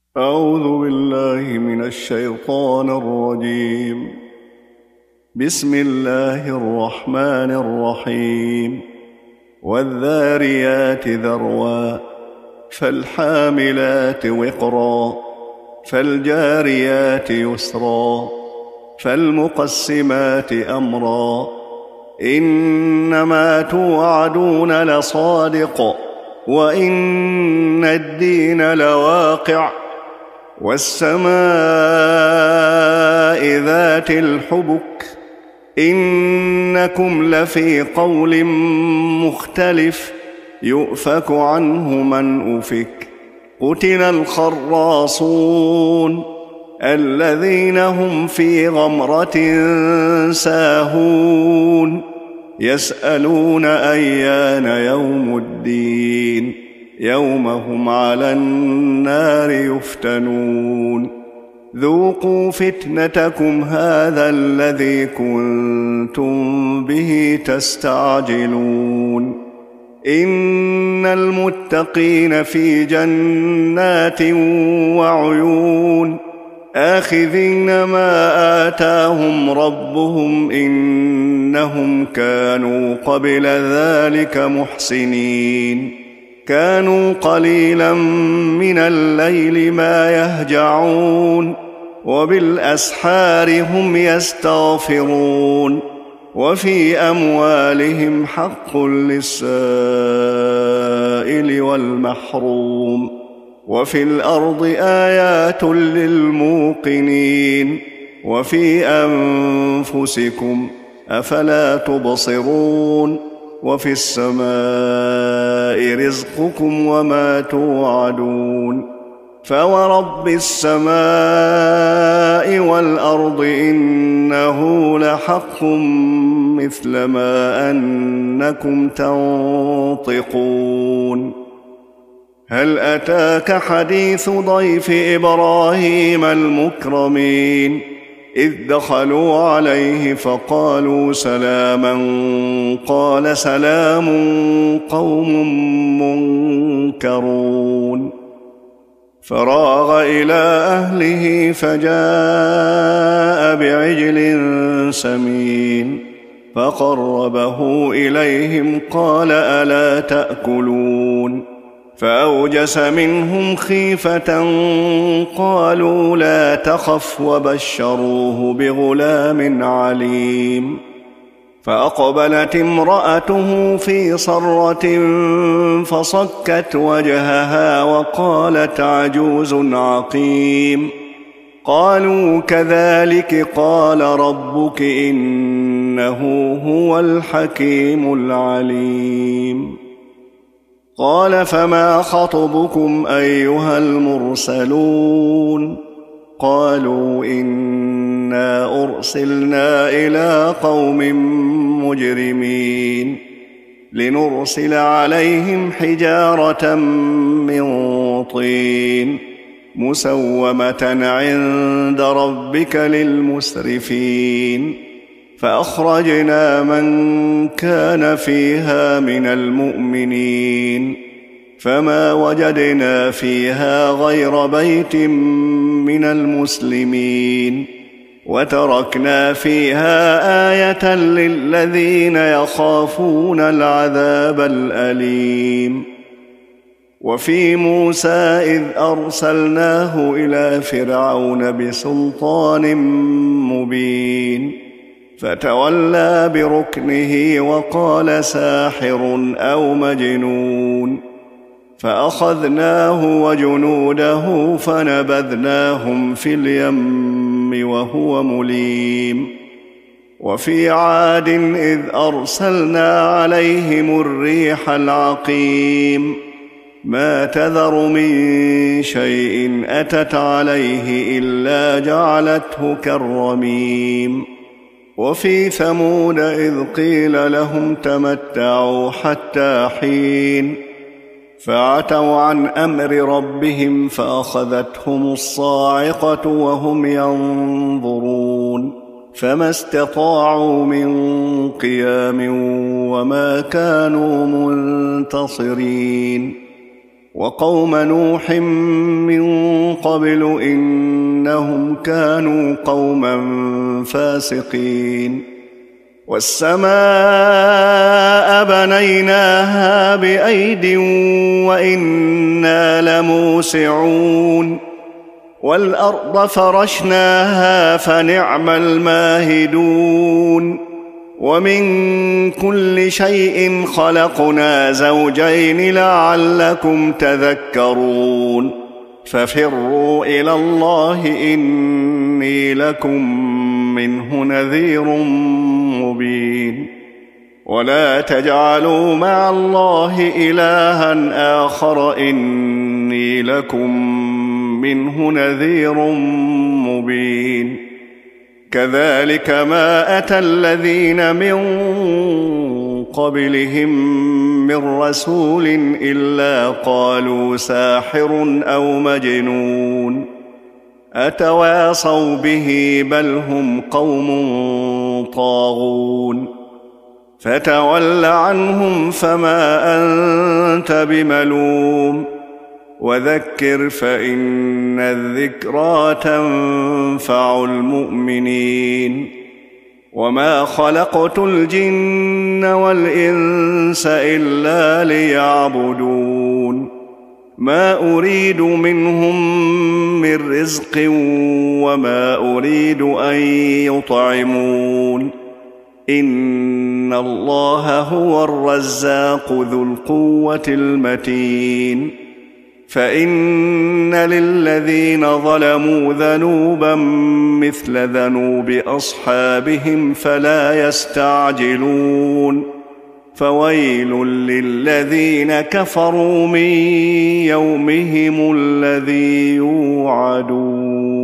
أعوذ بالله من الشيطان الرجيم. بسم الله الرحمن الرحيم. والذاريات ذروا فالحاملات وقرا فالجاريات يسرا فالمقسمات أمرا إنما توعدون لصادق وإن الدين لواقع والسماء ذات الحبك إنكم لفي قول مختلف يؤفك عنه من أفك قتل الخراصون الذين هم في غمرة ساهون يسألون أيان يوم الدين يوم هم على النار يفتنون ذوقوا فتنتكم هذا الذي كنتم به تستعجلون إن المتقين في جنات وعيون آخذين ما آتاهم ربهم إنهم كانوا قبل ذلك محسنين كانوا قليلا من الليل ما يهجعون وبالأسحار هم يستغفرون وفي أموالهم حق للسائل والمحروم وفي الأرض آيات للموقنين وفي أنفسكم أفلا تبصرون وفي السماء رزقكم وما توعدون فورب السماء والأرض إنه لحق مثل ما أنكم تنطقون هل أتاك حديث ضيف إبراهيم المكرمين إذ دخلوا عليه فقالوا سلاما قال سلام قوم منكرون فراغ إلى أهله فجاء بعجل سمين فقربه إليهم قال ألا تأكلون فأوجس منهم خيفة قالوا لا تخف وبشروه بغلام عليم فأقبلت امرأته في صرة فصكت وجهها وقالت عجوز عقيم قالوا كذلك قال ربك إنه هو الحكيم العليم قال فما خطبكم أيها المرسلون قالوا إنا أرسلنا إلى قوم مجرمين لنرسل عليهم حجارة من طين مسومة عند ربك للمسرفين فأخرجنا من كان فيها من المؤمنين فما وجدنا فيها غير بيت من المسلمين وتركنا فيها آية للذين يخافون العذاب الأليم وفي موسى إذ أرسلناه إلى فرعون بسلطان مبين فتولى بركنه وقال ساحر أو مجنون فأخذناه وجنوده فنبذناهم في اليم وهو مليم وفي عاد إذ أرسلنا عليهم الريح العقيم ما تذر من شيء أتت عليه إلا جعلته كالرميم وفي ثمود إذ قيل لهم تمتعوا حتى حين فعتوا عن أمر ربهم فأخذتهم الصاعقة وهم ينظرون فما استطاعوا من قيام وما كانوا منتصرين وقوم نوح من قبل إنهم كانوا قوما فاسقين والسماء بنيناها بأيد وإنا لموسعون والأرض فرشناها فنعم الماهدون ومن كل شيء خلقنا زوجين لعلكم تذكرون ففروا إلى الله إني لكم منه نذير مبين ولا تجعلوا مع الله إلها آخر إني لكم منه نذير مبين كذلك ما أتى الذين من قبلهم من رسول إلا قالوا ساحر أو مجنون أتواصوا به بل هم قوم طاغون فتول عنهم فما أنت بملوم وذكر فإن الذكرى تنفع المؤمنين وما خلقت الجن والإنس إلا ليعبدون ما أريد منهم من رزق وما أريد أن يطعمون إن الله هو الرزاق ذو القوة المتين فإن للذين ظلموا ذنوبا مثل ذنوب أصحابهم فلا يستعجلون فويل للذين كفروا من يومهم الذي يوعدون